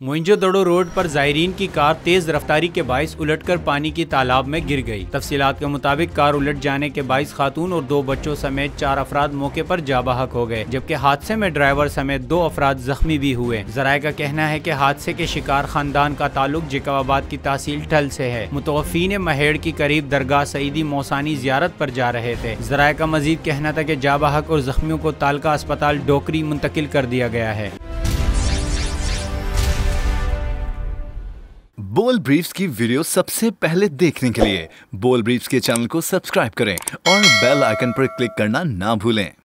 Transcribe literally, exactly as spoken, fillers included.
मोइंजोदड़ो road पर जायरीन की कार तेज रफ्तारी के बाइस उलटकर पानी की तालाब में गिर गई। तफसीलात के मुताबिक कार उलट जाने के बाइस खातून और दो बच्चों समेत चार अफराद मौके पर जाबाहक हो गए, जबकि हादसे में ड्राइवर समेत दो अफराद जख्मी भी हुए। जराये का कहना है कि हादसे के शिकार खानदान का ताल्लुक जिकाबाद की तहसील ठल से है। मुतवफ़ीन महेड़ की करीब दरगाह सईदी मौसानी जियारत पर जा रहे थे। जराये का मजीद कहना था कि जाबाहक और जख्मियों को तालका अस्पताल डोकरी मुंतकिल कर दिया गया है। बोल ब्रीफ्स की वीडियो सबसे पहले देखने के लिए बोल ब्रीफ्स के चैनल को सब्सक्राइब करें और बेल आइकन पर क्लिक करना ना भूलें।